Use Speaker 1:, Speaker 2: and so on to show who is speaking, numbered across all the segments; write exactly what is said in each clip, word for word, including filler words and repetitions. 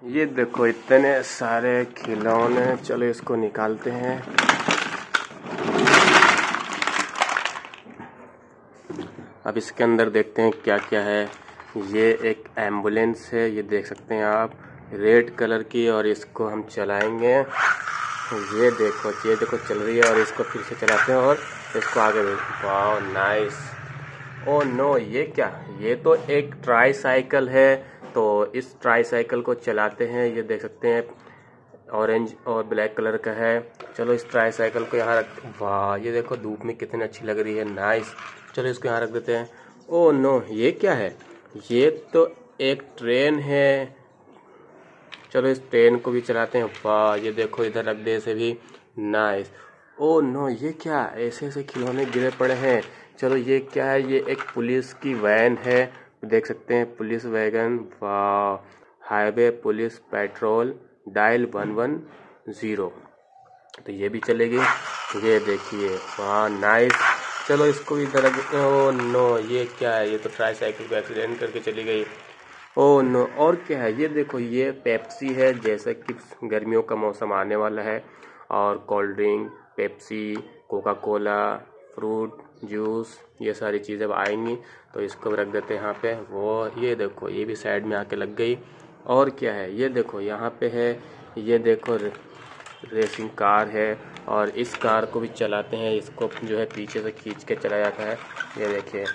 Speaker 1: ये देखो इतने सारे खिलौने, चलो इसको निकालते हैं। अब इसके अंदर देखते हैं क्या क्या है। ये एक एम्बुलेंस है, ये देख सकते हैं आप, रेड कलर की, और इसको हम चलाएंगे। ये देखो ये देखो चल रही है, और इसको फिर से चलाते हैं और इसको आगे। वाह नाइस। ओ नो, ये क्या, ये तो एक ट्राई साइकिल है। तो इस ट्राई साइकिल को चलाते हैं। ये देख सकते हैं ऑरेंज और ब्लैक कलर का है। चलो इस ट्राई साइकिल को यहाँ रख। वाह ये देखो धूप में कितनी अच्छी लग रही है, नाइस। चलो इसको यहाँ रख देते हैं। ओ नो, ये क्या है, ये तो एक ट्रेन है। चलो इस ट्रेन को भी चलाते हैं। वाह ये देखो इधर रख दे से भी, नाइस। ओ नो, ये क्या, ऐसे ऐसे खिलौने गिरे पड़े हैं। चलो ये क्या है, ये एक पुलिस की वैन है, देख सकते हैं पुलिस वैगन। वाह, highway police patrol dial one one zero, तो ये भी चलेगी। ये देखिए, वाह नाइस। चलो इसको भी इधर। ओ नो, ये क्या है, ये तो ट्राई साइकिल को एक्सीडेंट करके चली गई। ओ नो, और क्या है, ये देखो ये पेप्सी है, जैसे कि गर्मियों का मौसम आने वाला है, और cold drink, Pepsi, Coca Cola, fruit juice, ये सारी चीज़ें अब आएंगी। तो इसको रख देते हैं यहाँ पे। वो ये देखो, ये भी साइड में आके लग गई। और क्या है, ये देखो यहाँ पे है, ये देखो रेसिंग कार है, और इस कार को भी चलाते हैं। इसको जो है पीछे से खींच के चला जाता है, ये देखिए।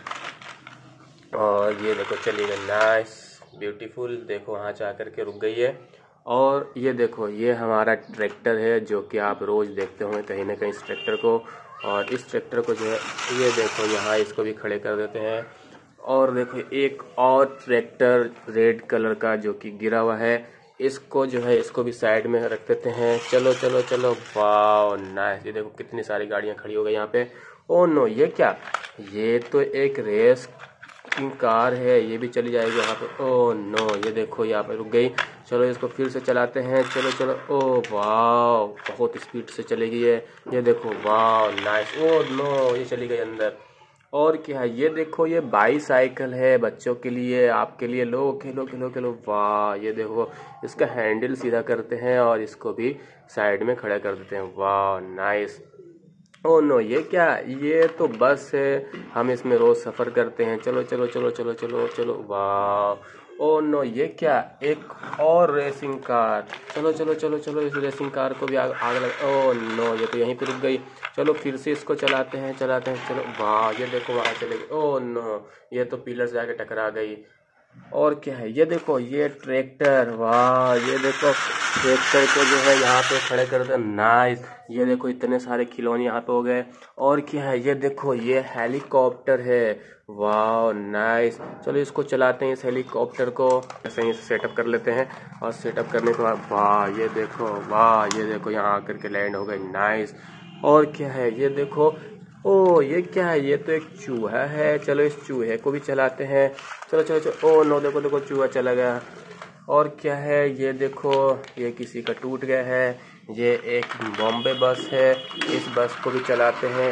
Speaker 1: और ये देखो चली गई, नाइस ब्यूटीफुल। देखो वहाँ जा कर के रुक गई है। और ये देखो, ये हमारा ट्रैक्टर है, जो कि आप रोज़ देखते होंगे कहीं ना कहीं इस ट्रैक्टर को। और इस ट्रैक्टर को जो है, ये देखो यहाँ इसको भी खड़े कर देते हैं। और देखो एक और ट्रैक्टर रेड कलर का जो कि गिरा हुआ है, इसको जो है इसको भी साइड में रख देते हैं। चलो चलो चलो, वाह नाइस। ये देखो कितनी सारी गाड़ियाँ खड़ी हो गई यहाँ पे। ओ नो, ये क्या, ये तो एक रेस की कार है, ये भी चली जाएगी यहाँ पे। ओ नो, ये देखो यहाँ पे रुक गई। चलो इसको फिर से चलाते हैं। चलो चलो, ओ वाह बहुत स्पीड से चलेगी ये ये देखो, वाह नाइस। ओ नो, ये चली गई अंदर। और क्या है, ये देखो ये बाईसाइकिल है बच्चों के लिए, आपके लिए, लो खेलो खेलो खेलो। वाह ये देखो, इसका हैंडल सीधा करते हैं और इसको भी साइड में खड़ा कर देते हैं। वाह नाइस। ओ नो, ये क्या, ये तो बस है, हम इसमें रोज सफर करते हैं। चलो चलो चलो चलो चलो चलो, वाह। ओ नो, ये क्या, एक और रेसिंग कार। चलो चलो चलो चलो, इस रेसिंग कार को भी आग, आग लग। ओ नो, ये तो यहीं पे रुक गई। चलो फिर से इसको चलाते हैं चलाते हैं। चलो, वाह ये देखो वहाँ चले गई। ओ नो, ये तो पिलर से जाके टकरा गई। और क्या है, ये देखो ये ट्रैक्टर, वाह ये देखो ट्रैक्टर को जो है यहाँ पे खड़े कर दे, नाइस। ये देखो इतने सारे खिलौने यहाँ पे हो गए। और क्या है, ये देखो ये हेलीकॉप्टर है, वाह नाइस। चलो इसको चलाते हैं, इस हेलीकॉप्टर को ऐसे ही सेटअप कर लेते हैं। और सेटअप करने के बाद, वाह ये देखो, वाह ये देखो यहाँ आकर के लैंड हो गई, नाइस। और क्या है, ये देखो, ओ ये क्या है, ये तो एक चूहा है। चलो इस चूहे को भी चलाते हैं। चलो चलो चलो, ओ नो, देखो देखो चूहा चला गया। और क्या है, ये देखो ये किसी का टूट गया है। ये एक बॉम्बे बस है, इस बस को भी चलाते हैं,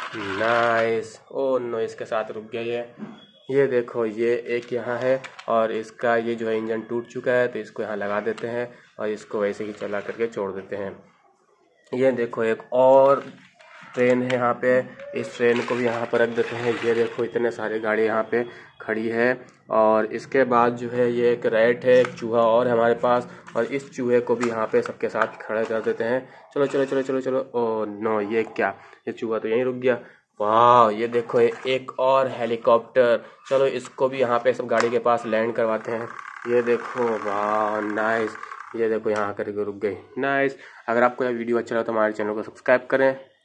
Speaker 1: नाइस। ओ नो, इसके साथ रुक गया ये। ये देखो ये एक यहाँ है, और इसका ये जो है इंजन टूट चुका है, तो इसको यहाँ लगा देते हैं और इसको वैसे ही चला करके छोड़ देते हैं। ये देखो एक और ट्रेन है यहाँ पे, इस ट्रेन को भी यहाँ पर रख देते हैं। ये देखो इतने सारे गाड़ी यहाँ पे खड़ी है। और इसके बाद जो है ये एक रैट है, एक चूहा और है हमारे पास, और इस चूहे को भी यहाँ पे सबके साथ खड़ा कर देते हैं। चलो चलो चलो चलो चलो। ओ नो, ये क्या, ये चूहा तो यहीं रुक गया। वाह ये देखो एक और हेलीकॉप्टर। चलो इसको भी यहाँ पे सब गाड़ी के पास लैंड करवाते हैं। ये देखो, वाह नाइस। ये देखो यहाँ करके रुक गई, नाइस। अगर आपको यह वीडियो अच्छा लगा तो हमारे चैनल को सब्सक्राइब करें।